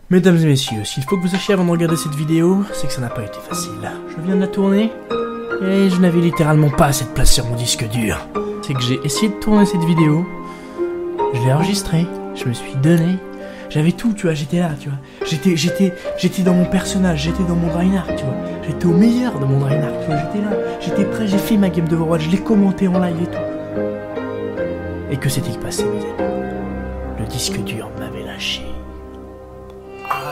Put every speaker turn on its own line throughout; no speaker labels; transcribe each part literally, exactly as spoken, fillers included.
Mesdames et messieurs, s'il faut que vous sachiez avant de regarder cette vidéo, c'est que ça n'a pas été facile. Je viens de la tourner, et je n'avais littéralement pas assez de place sur mon disque dur. C'est que j'ai essayé de tourner cette vidéo, je l'ai enregistrée, je me suis donné, j'avais tout, tu vois, j'étais là, tu vois. J'étais, j'étais, j'étais dans mon personnage, j'étais dans mon Draenark, tu vois. J'étais au meilleur de mon Draenark, tu vois, j'étais là, j'étais prêt, j'ai fait ma game d'Overwatch, je l'ai commenté en live et tout. Et que s'est-il passé, mes amis? Le disque dur m'avait lâché. Ah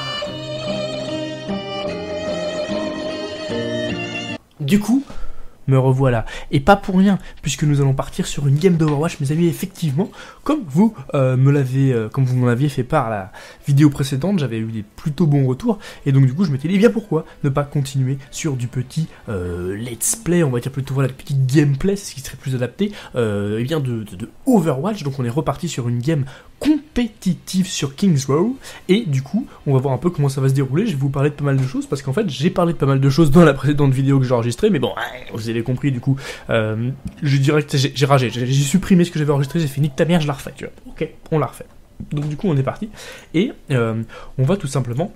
non. Du coup, me revoilà. Et pas pour rien, puisque nous allons partir sur une game d'Overwatch, mes amis, effectivement, comme vous euh, me l'avez, euh, comme vous m'en aviez fait part à la vidéo précédente, j'avais eu des plutôt bons retours, et donc du coup je m'étais dit, eh bien pourquoi ne pas continuer sur du petit euh, let's play, on va dire plutôt voilà, le petit gameplay, c'est ce qui serait plus adapté, euh, eh bien de, de, de Overwatch. Donc on est reparti sur une game compétitive sur Kings Row, et du coup on va voir un peu comment ça va se dérouler. Je vais vous parler de pas mal de choses, parce qu'en fait j'ai parlé de pas mal de choses dans la précédente vidéo que j'ai enregistrée, mais bon, vous avez compris, du coup, euh, je dirais que j'ai ragé, j'ai supprimé ce que j'avais enregistré, j'ai fait nique ta mère, je la refais, tu vois. Ok, on la refait. Donc du coup on est parti, et euh, on va tout simplement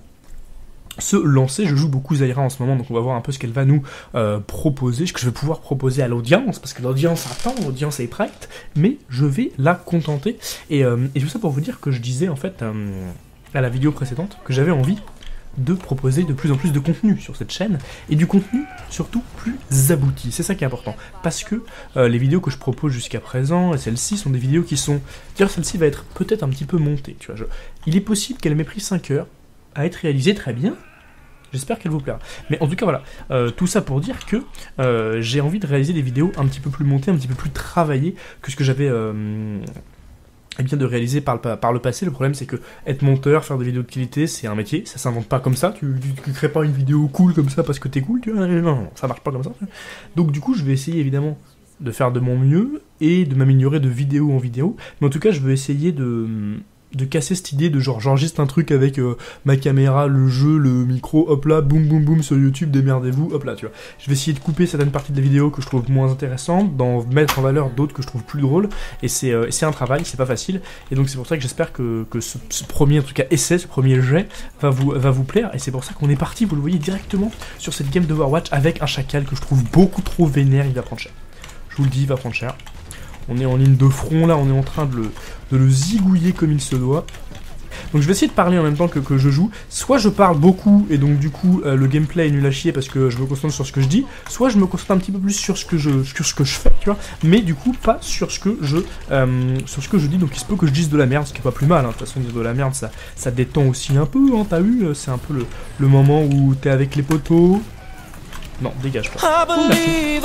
se lancer. Je joue beaucoup Zyra en ce moment, donc on va voir un peu ce qu'elle va nous euh, proposer, ce que je vais pouvoir proposer à l'audience, parce que l'audience attend, l'audience est prête, mais je vais la contenter, et, euh, et tout ça pour vous dire que je disais en fait, euh, à la vidéo précédente, que j'avais envie de proposer de plus en plus de contenu sur cette chaîne, et du contenu surtout plus abouti. C'est ça qui est important, parce que euh, les vidéos que je propose jusqu'à présent, et celles-ci sont des vidéos qui sont... D'ailleurs celle-ci va être peut-être un petit peu montée, tu vois. Je... Il est possible qu'elle m'ait pris cinq heures à être réalisée, très bien, j'espère qu'elle vous plaira. Mais en tout cas voilà, euh, tout ça pour dire que euh, j'ai envie de réaliser des vidéos un petit peu plus montées, un petit peu plus travaillées que ce que j'avais... Euh... et bien de réaliser par le, par le passé. Le problème c'est que être monteur, faire des vidéos de qualité, c'est un métier, ça s'invente pas comme ça, tu, tu, tu crées pas une vidéo cool comme ça parce que t'es cool, tu vois, non, non, ça marche pas comme ça. Donc du coup je vais essayer évidemment de faire de mon mieux et de m'améliorer de vidéo en vidéo, mais en tout cas je vais essayer de... de casser cette idée de genre j'enregistre un truc avec euh, ma caméra, le jeu, le micro, hop là, boum boum boum sur YouTube, démerdez-vous, hop là, tu vois. Je vais essayer de couper certaines parties de la vidéo que je trouve moins intéressantes, d'en mettre en valeur d'autres que je trouve plus drôles, et c'est euh, un travail, c'est pas facile, et donc c'est pour ça que j'espère que, que ce, ce premier, en tout cas essai, ce premier jet, va vous, va vous plaire, et c'est pour ça qu'on est parti, vous le voyez directement, sur cette game d'Overwatch avec un chacal que je trouve beaucoup trop vénère, il va prendre cher. Je vous le dis, il va prendre cher. On est en ligne de front là, on est en train de le, de le zigouiller comme il se doit. Donc je vais essayer de parler en même temps que, que je joue. Soit je parle beaucoup et donc du coup euh, le gameplay est nul à chier parce que je me concentre sur ce que je dis. Soit je me concentre un petit peu plus sur ce que je, sur ce que je fais, tu vois. Mais du coup pas sur ce que je, euh, sur ce que je dis. Donc il se peut que je dise de la merde, ce qui est pas plus mal. Hein. De toute façon dire de la merde ça, ça détend aussi un peu. Hein, t'as vu, c'est un peu le, le moment où t'es avec les potos. Non, dégage pas. Oh, merci.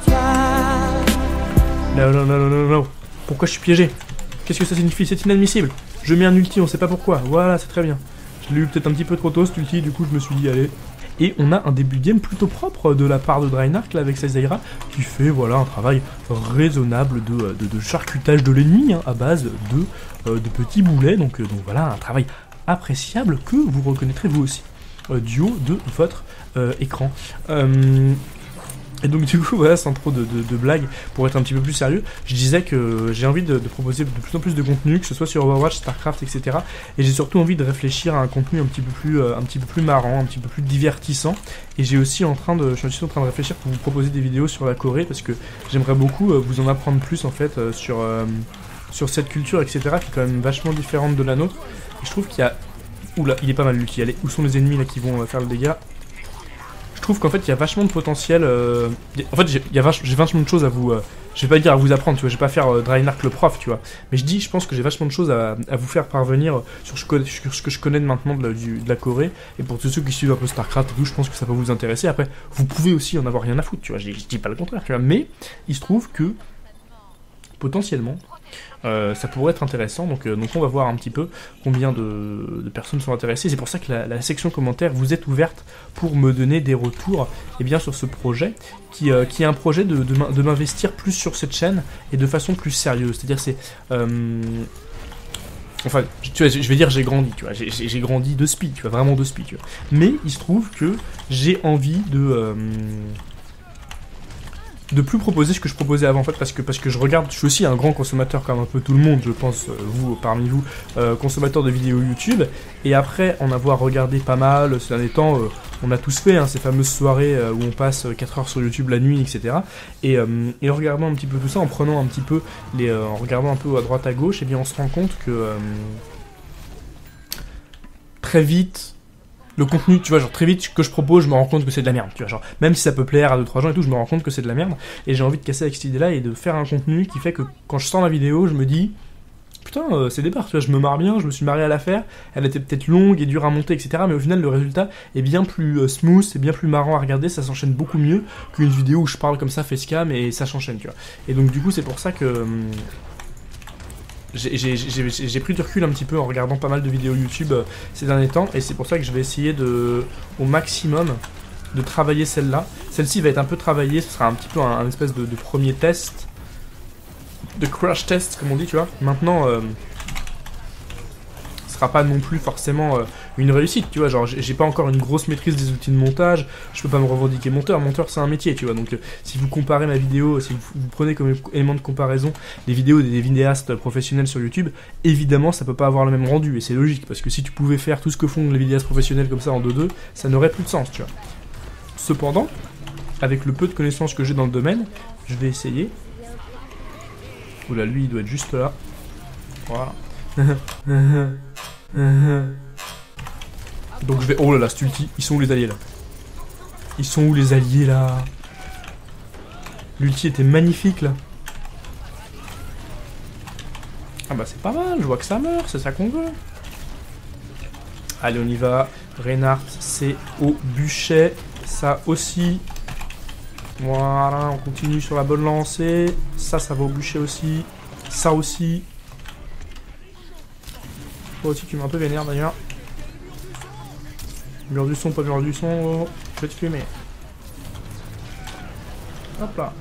Non, non, non, non, non, non. Pourquoi je suis piégé? Qu'est-ce que ça signifie? C'est inadmissible. Je mets un ulti, on sait pas pourquoi. Voilà, c'est très bien. Je l'ai eu peut-être un petit peu trop tôt, cet ulti, du coup je me suis dit, allez. Et on a un début de game plutôt propre de la part de Draenark, là, avec sa Zyra, qui fait, voilà, un travail raisonnable de, de, de charcutage de l'ennemi, hein, à base de, euh, de petits boulets. Donc, euh, donc voilà, un travail appréciable que vous reconnaîtrez vous aussi, euh, du haut de votre euh, écran. Euh... Et donc du coup voilà, sans trop de, de, de blagues, pour être un petit peu plus sérieux, je disais que j'ai envie de, de proposer de plus en plus de contenu, que ce soit sur Overwatch, Starcraft, et cetera. Et j'ai surtout envie de réfléchir à un contenu un petit peu plus, euh, un petit peu plus marrant, un petit peu plus divertissant. Et j'ai aussi en train de, je suis aussi en train de réfléchir pour vous proposer des vidéos sur la Corée, parce que j'aimerais beaucoup euh, vous en apprendre plus en fait euh, sur, euh, sur cette culture, et cetera. Qui est quand même vachement différente de la nôtre. Et je trouve qu'il y a, oula, il est pas mal l'ulti. Allez, où sont les ennemis là qui vont euh, faire le dégât? Je trouve qu'en fait il y a vachement de potentiel, euh... en fait j'ai vach... vachement de choses à vous, euh... je vais pas dire à vous apprendre, tu vois, je vais pas faire euh, Draenark le prof, tu vois, mais je dis, je pense que j'ai vachement de choses à, à vous faire parvenir sur ce, que... sur ce que je connais de maintenant de la, du... de la Corée, et pour tous ceux qui suivent un peu Starcraft et tout, je pense que ça va vous intéresser. Après, vous pouvez aussi en avoir rien à foutre, tu vois, je dis, je dis pas le contraire, tu vois, mais il se trouve que potentiellement Euh, ça pourrait être intéressant, donc, euh, donc on va voir un petit peu combien de, de personnes sont intéressées. C'est pour ça que la, la section commentaires vous est ouverte pour me donner des retours eh bien, sur ce projet, qui, euh, qui est un projet de, de m'investir plus sur cette chaîne et de façon plus sérieuse. C'est-à-dire c'est... Euh, enfin, tu vois, je vais dire j'ai grandi, tu vois, j'ai grandi de speed, tu vois, vraiment de speed, tu vois. Mais il se trouve que j'ai envie de... Euh, de plus proposer ce que je proposais avant en fait, parce que parce que je regarde, je suis aussi un grand consommateur comme un peu tout le monde, je pense, euh, vous parmi vous, euh, consommateur de vidéos YouTube, et après en avoir regardé pas mal ces derniers temps, euh, on a tous fait hein, ces fameuses soirées euh, où on passe quatre heures sur YouTube la nuit, et cetera. Et, euh, et en regardant un petit peu tout ça, en prenant un petit peu les, euh, en regardant un peu à droite à gauche, et bien on se rend compte que euh, très vite le contenu, tu vois, genre très vite que je propose, je me rends compte que c'est de la merde, tu vois, genre même si ça peut plaire à deux trois gens et tout, je me rends compte que c'est de la merde, et j'ai envie de casser avec cette idée-là et de faire un contenu qui fait que quand je sors la vidéo, je me dis putain, euh, c'est des barres, tu vois, je me marre bien, je me suis marré à la faire, elle était peut-être longue et dure à monter, et cetera, mais au final le résultat est bien plus euh, smooth, c'est bien plus marrant à regarder, ça s'enchaîne beaucoup mieux qu'une vidéo où je parle comme ça, facecam, et ça s'enchaîne, tu vois. Et donc du coup c'est pour ça que hum, j'ai pris du recul un petit peu en regardant pas mal de vidéos YouTube euh, ces derniers temps, et c'est pour ça que je vais essayer de, au maximum, de travailler celle-là. Celle-ci va être un peu travaillée, ce sera un petit peu un, un espèce de, de premier test, de crash test comme on dit, tu vois. Maintenant, euh, ce sera pas non plus forcément euh, une réussite, tu vois. Genre, j'ai pas encore une grosse maîtrise des outils de montage, je peux pas me revendiquer monteur. Monteur, c'est un métier, tu vois. Donc, euh, si vous comparez ma vidéo, si vous, vous prenez comme élément de comparaison les vidéos des vidéastes professionnels sur YouTube, évidemment, ça peut pas avoir le même rendu, et c'est logique, parce que si tu pouvais faire tout ce que font les vidéastes professionnels comme ça en deux deux, ça n'aurait plus de sens, tu vois. Cependant, avec le peu de connaissances que j'ai dans le domaine, je vais essayer. Oula, lui, il doit être juste là. Voilà. Donc je vais... Oh là là, cet ulti. Ils sont où les alliés là? Ils sont où les alliés là? L'ulti était magnifique là. Ah bah c'est pas mal, je vois que ça meurt, c'est ça qu'on veut. Allez, on y va. Reinhardt, c'est au bûcher. Ça aussi. Voilà, on continue sur la bonne lancée. Ça, ça va au bûcher aussi. Ça aussi. Toi aussi, tu m'as un peu vénère d'ailleurs. Mur du son, pas mur du son. Oh. Je vais te fumer. Hop là.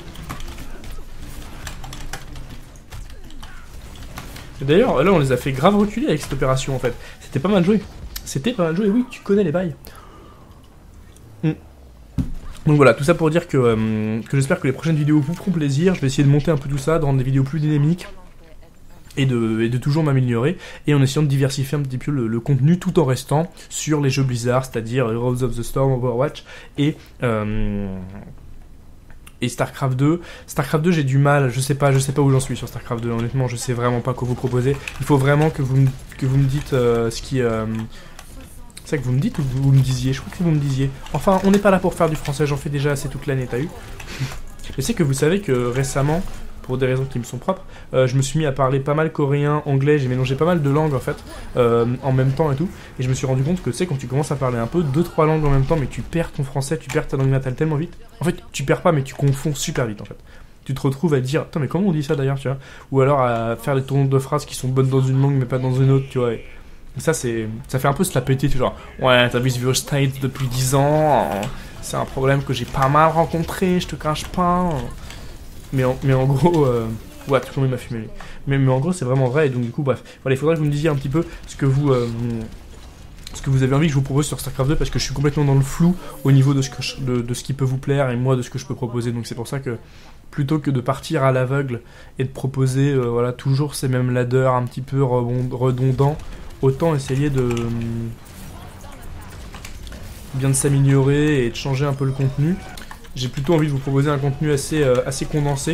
Et d'ailleurs, là, on les a fait grave reculer avec cette opération en fait. C'était pas mal joué. C'était pas mal joué, oui, tu connais les bails. Mm. Donc voilà, tout ça pour dire que, euh, que j'espère que les prochaines vidéos vous feront plaisir. Je vais essayer de monter un peu tout ça, de rendre des vidéos plus dynamiques et de, et de toujours m'améliorer, et en essayant de diversifier un petit peu le, le contenu tout en restant sur les jeux Blizzard, c'est-à-dire Heroes of the Storm, Overwatch et... Euh, et StarCraft deux. StarCraft deux, j'ai du mal, je sais pas, je sais pas où j'en suis sur StarCraft deux, honnêtement, je sais vraiment pas quoi vous proposer. Il faut vraiment que vous me, que vous me dites euh, ce qui... Euh, c'est ça que vous me dites ou vous, vous me disiez? Je crois que vous me disiez. Enfin, on n'est pas là pour faire du français, j'en fais déjà assez toute l'année, t'as eu? Je sais que vous savez que récemment, pour des raisons qui me sont propres, euh, je me suis mis à parler pas mal coréen, anglais, j'ai mélangé pas mal de langues en fait, euh, en même temps et tout, et je me suis rendu compte que tu sais, quand tu commences à parler un peu, deux trois langues en même temps, mais tu perds ton français, tu perds ta langue natale tellement vite. En fait, tu perds pas, mais tu confonds super vite en fait. Tu te retrouves à dire, attends, mais comment on dit ça d'ailleurs, tu vois? Ou alors à faire des tournures de phrases qui sont bonnes dans une langue, mais pas dans une autre, tu vois. Et ça, c'est, ça fait un peu se la péter, tu vois. Ouais, t'as vu Virus State depuis dix ans, c'est un problème que j'ai pas mal rencontré, je te cache pas. Mais en, mais en gros, euh, ouais, tout le monde m'a fumé. Mais, mais en gros, c'est vraiment vrai, et donc du coup, bref. Voilà, il faudrait que vous me disiez un petit peu ce que vous, euh, ce que vous avez envie que je vous propose sur StarCraft deux, parce que je suis complètement dans le flou au niveau de ce, que je, de, de ce qui peut vous plaire, et moi de ce que je peux proposer. Donc c'est pour ça que, plutôt que de partir à l'aveugle et de proposer, euh, voilà, toujours ces mêmes ladders un petit peu redondants, autant essayer de bien de s'améliorer et de changer un peu le contenu. J'ai plutôt envie de vous proposer un contenu assez, euh, assez condensé.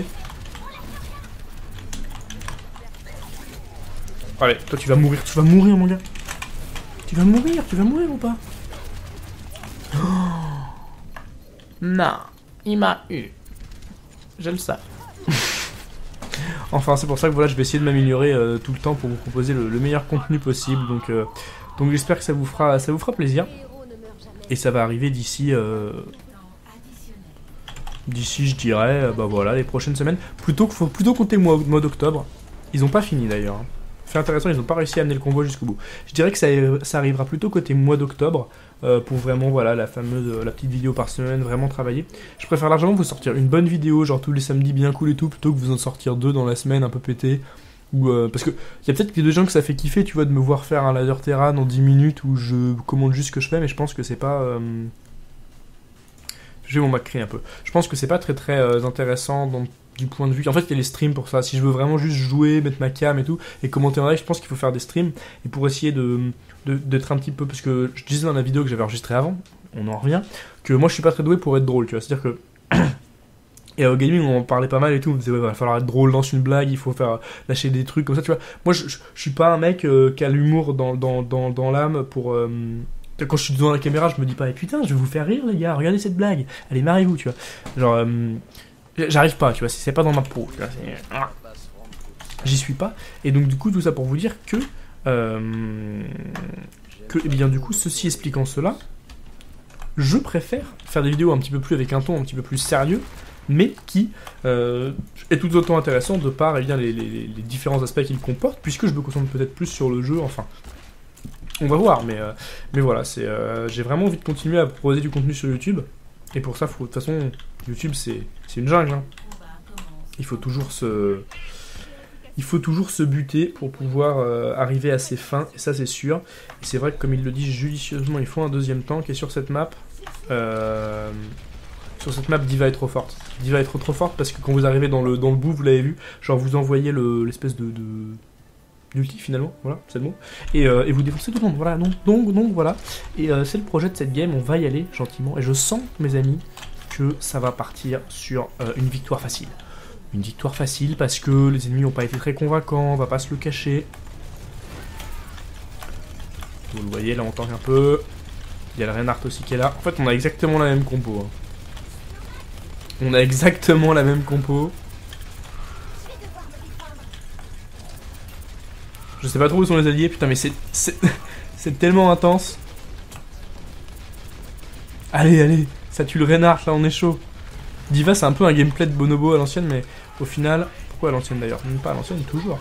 Allez, toi tu vas mourir, tu vas mourir mon gars. Tu vas mourir, tu vas mourir ou pas? Oh. Non, il m'a eu. Je le sais. Enfin, c'est pour ça que voilà, je vais essayer de m'améliorer euh, tout le temps pour vous proposer le, le meilleur contenu possible. Donc, euh, donc j'espère que ça vous fera, ça vous fera plaisir. Et ça va arriver d'ici... Euh, D'ici, je dirais, euh, bah voilà, les prochaines semaines. Plutôt, faut plutôt compter le mois, mois d'octobre. Ils n'ont pas fini d'ailleurs. Fait intéressant, ils n'ont pas réussi à amener le convoi jusqu'au bout. Je dirais que ça, ça arrivera plutôt côté mois d'octobre, euh, pour vraiment, voilà, la fameuse, la petite vidéo par semaine, vraiment travailler. Je préfère largement vous sortir une bonne vidéo, genre tous les samedis bien cool et tout, plutôt que vous en sortir deux dans la semaine un peu pété. Ou euh, parce que il y a peut-être des gens que ça fait kiffer, tu vois, de me voir faire un ladder Terran en dix minutes où je commande juste ce que je fais, mais je pense que c'est pas... Euh, Je vais mon Macri un peu. Je pense que c'est pas très très euh, intéressant dans, du point de vue. En fait, il y a les streams pour ça. Si je veux vraiment juste jouer, mettre ma cam et tout, et commenter en live, je pense qu'il faut faire des streams. Et pour essayer de d'être un petit peu. Parce que je disais dans la vidéo que j'avais enregistrée avant, on en revient, que moi je suis pas très doué pour être drôle, tu vois. C'est-à-dire que. Et au gaming, on en parlait pas mal et tout. On me disait, ouais, il va falloir être drôle, lance une blague, il faut faire lâcher des trucs comme ça, tu vois. Moi, je, je, je suis pas un mec euh, qui a l'humour dans, dans, dans, dans l'âme pour. Euh, Quand je suis devant la caméra, je me dis pas, eh, putain, je vais vous faire rire, les gars, regardez cette blague, allez, marrez-vous, tu vois. Genre, euh, j'arrive pas, tu vois, c'est pas dans ma peau, tu vois, j'y suis pas. Et donc, du coup, tout ça pour vous dire que, euh, que, eh bien, du coup, ceci expliquant cela, je préfère faire des vidéos un petit peu plus avec un ton un petit peu plus sérieux, mais qui euh, est tout autant intéressant de par, eh bien, les, les, les différents aspects qu'il comporte, puisque je me concentre peut-être plus sur le jeu, enfin. On va voir, mais, euh, mais voilà, c'est, euh, j'ai vraiment envie de continuer à proposer du contenu sur YouTube. Et pour ça, faut, de toute façon, YouTube, c'est, c'est une jungle. Hein. Il faut toujours se, il faut toujours se buter pour pouvoir euh, arriver à ses fins, et ça, c'est sûr. Et c'est vrai que, comme il le dit judicieusement, il faut un deuxième tank. Et sur cette map, euh, sur cette map, Diva est trop forte. Diva est trop trop forte parce que quand vous arrivez dans le, dans le bout, vous l'avez vu, genre vous envoyez le, l'espèce de... de Ulti finalement, voilà, c'est le mot. Et, euh, et vous défoncez tout le monde, voilà, donc, donc, donc voilà. Et euh, c'est le projet de cette game, on va y aller gentiment. Et je sens, mes amis, que ça va partir sur euh, une victoire facile. Une victoire facile parce que les ennemis n'ont pas été très convaincants, on va pas se le cacher. Vous le voyez, là on tank un peu. Il y a le Reinhardt aussi qui est là. En fait, on a exactement la même compo. Hein. On a exactement la même compo. Je sais pas trop où sont les alliés, putain, mais c'est c'est tellement intense. Allez, allez, ça tue le Reinhardt, là, on est chaud. Diva, c'est un peu un gameplay de Bonobo à l'ancienne, mais au final... Pourquoi à l'ancienne, d'ailleurs? Même pas à l'ancienne, toujours.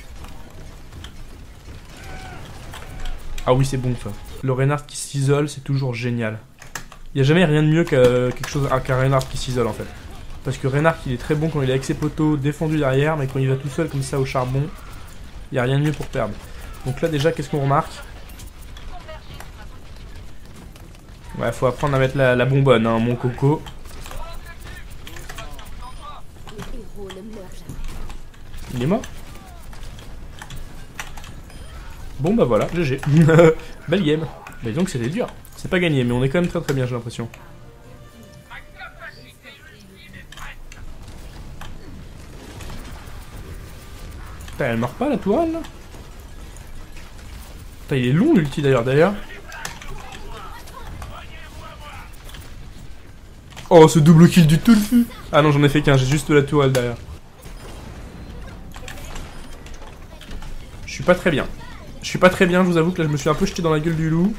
Ah oui, c'est bon, ça. Le Reinhardt qui s'isole, c'est toujours génial. Il n'y a jamais rien de mieux qu'à quelque chose qu'un Reinhardt qui s'isole, en fait. Parce que Reinhardt, il est très bon quand il est avec ses poteaux, défendu derrière, mais quand il va tout seul, comme ça, au charbon... Il n'y a rien de mieux pour perdre. Donc là déjà, qu'est-ce qu'on remarque? Ouais, faut apprendre à mettre la, la bonbonne, hein, mon coco. Il est mort? Bon bah voilà, G G. Belle game. Mais donc c'était dur. C'est pas gagné, mais on est quand même très très bien, j'ai l'impression. Putain, elle meurt pas la tourelle là? Putain, il est long l'ulti d'ailleurs, d'ailleurs. Oh, ce double kill du tout le feu. Ah non, j'en ai fait qu'un, j'ai juste la tourelle derrière. Je suis pas très bien. Je suis pas très bien, je vous avoue que là je me suis un peu jeté dans la gueule du loup.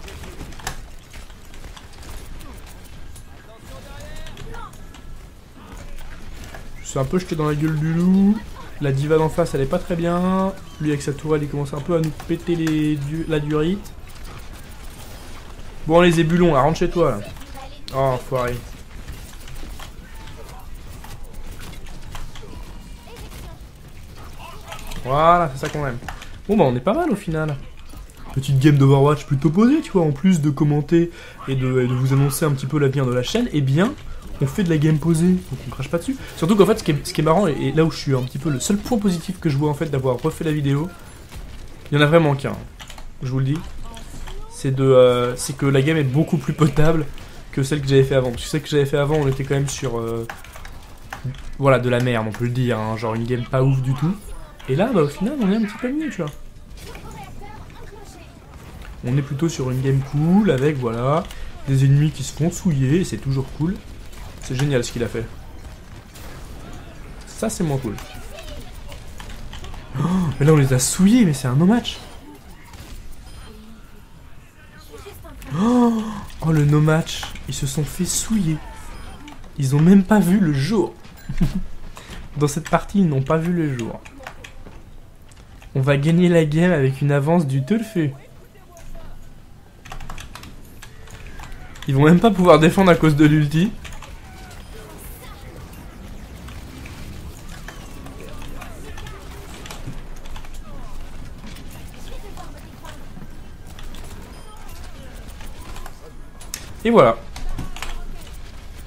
Je suis un peu jeté dans la gueule du loup. La diva d'en face, elle est pas très bien. Lui, avec sa tourelle, il commence un peu à nous péter les du la durite. Bon, les ébulons, là, rentre chez toi, là. Oh, enfoiré. Voilà, c'est ça qu'on aime. Bon, bah, on est pas mal, au final. Petite game d'Overwatch plutôt posée, tu vois. En plus de commenter et de, et de vous annoncer un petit peu l'avenir de la chaîne, eh bien... on fait de la game posée, donc on crache pas dessus. Surtout qu'en fait, ce qui est, ce qui est marrant, et, et là où je suis un petit peu le seul point positif que je vois en fait d'avoir refait la vidéo, il y en a vraiment qu'un, je vous le dis, c'est de, euh, c'est que la game est beaucoup plus potable que celle que j'avais fait avant. Parce que celle que j'avais fait avant, on était quand même sur, euh, voilà, de la merde, on peut le dire, hein, genre une game pas ouf du tout. Et là, bah, au final, on est un petit peu mieux, tu vois. On est plutôt sur une game cool, avec, voilà, des ennemis qui se font souiller, et c'est toujours cool. C'est génial ce qu'il a fait. Ça, c'est moins cool. Oh, mais là, on les a souillés, mais c'est un no-match. Oh, oh, le no-match. Ils se sont fait souiller. Ils ont même pas vu le jour. Dans cette partie, ils n'ont pas vu le jour. On va gagner la game avec une avance du Teufeu. Ils vont même pas pouvoir défendre à cause de l'ulti. Et voilà.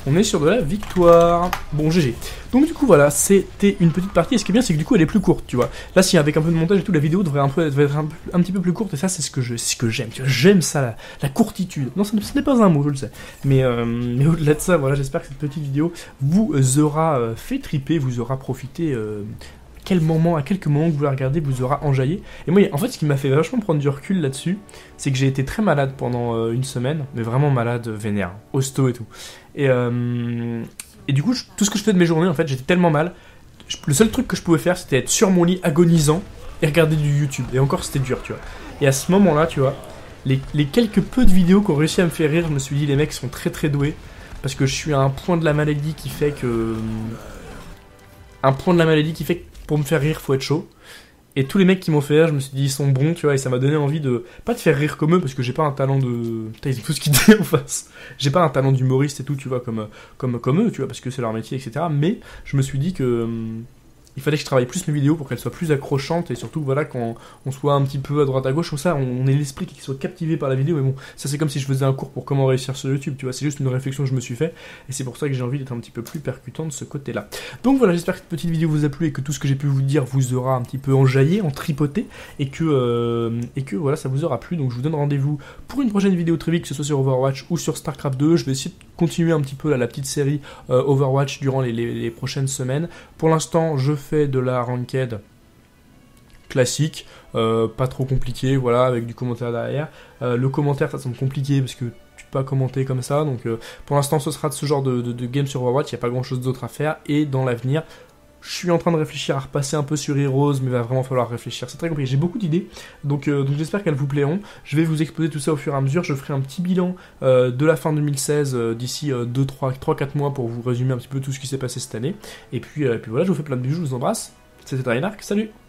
On est sur de la victoire. Bon, G G. Donc du coup, voilà, c'était une petite partie. Et ce qui est bien, c'est que du coup, elle est plus courte, tu vois. Là, si avec un peu de montage et tout, la vidéo devrait, un peu, devrait être un, un petit peu plus courte. Et ça, c'est ce que je, ce que j'aime. Tu vois, j'aime ça, la, la courtitude. Non, ce n'est pas un mot, je le sais. Mais, euh, mais au-delà de ça, voilà, j'espère que cette petite vidéo vous aura euh, fait triper, vous aura profité. Euh, quel moment, à quelques moments que vous la regardez, vous aura enjaillé. Et moi, en fait, ce qui m'a fait vachement prendre du recul là-dessus, c'est que j'ai été très malade pendant euh, une semaine, mais vraiment malade, vénère, hosto et tout. Et, euh, et du coup, je, tout ce que je fais de mes journées, en fait, j'étais tellement mal. Je, le seul truc que je pouvais faire, c'était être sur mon lit agonisant et regarder du YouTube. Et encore, c'était dur, tu vois. Et à ce moment-là, tu vois, les, les quelques peu de vidéos qui ont réussi à me faire rire, je me suis dit, les mecs sont très très doués. Parce que je suis à un point de la maladie qui fait que... Un point de la maladie qui fait que pour me faire rire, faut être chaud. Et tous les mecs qui m'ont fait rire, je me suis dit, ils sont bons, tu vois, et ça m'a donné envie de... Pas de faire rire comme eux, parce que j'ai pas un talent de... Putain, ils ont tout ce qu'ils disent en face. J'ai pas un talent d'humoriste et tout, tu vois, comme, comme, comme eux, tu vois, parce que c'est leur métier, et cetera. Mais je me suis dit que... Hum, il fallait que je travaille plus mes vidéos pour qu'elles soient plus accrochantes et surtout voilà quand on soit un petit peu à droite à gauche comme ça on ait l'esprit qui soit captivé par la vidéo. Mais bon, ça c'est comme si je faisais un cours pour comment réussir sur YouTube, tu vois, c'est juste une réflexion que je me suis fait et c'est pour ça que j'ai envie d'être un petit peu plus percutant de ce côté là. Donc voilà, j'espère que cette petite vidéo vous a plu et que tout ce que j'ai pu vous dire vous aura un petit peu enjaillé, en tripoté et que, euh, et que voilà ça vous aura plu. Donc je vous donne rendez-vous pour une prochaine vidéo très vite, que ce soit sur Overwatch ou sur StarCraft deux. Je vais essayer de continuer un petit peu là, la petite série euh, Overwatch durant les, les, les prochaines semaines. Pour l'instant je fais de la ranked classique, euh, pas trop compliqué, voilà, avec du commentaire derrière. Euh, le commentaire, ça semble compliqué parce que tu peux pas commenter comme ça, donc euh, pour l'instant, ce sera de ce genre de, de, de game sur Overwatch, il n'y a pas grand chose d'autre à faire, et dans l'avenir, je suis en train de réfléchir à repasser un peu sur Heroes, mais il va vraiment falloir réfléchir, c'est très compliqué, j'ai beaucoup d'idées, donc, euh, donc j'espère qu'elles vous plairont. Je vais vous exposer tout ça au fur et à mesure, je ferai un petit bilan euh, de la fin deux mille seize euh, d'ici euh, deux, trois, quatre mois pour vous résumer un petit peu tout ce qui s'est passé cette année, et puis, euh, et puis voilà, je vous fais plein de bisous, je vous embrasse. C'était Reinark, salut!